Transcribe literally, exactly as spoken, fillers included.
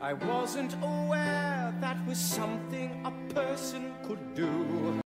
I wasn't aware that was something a person could do.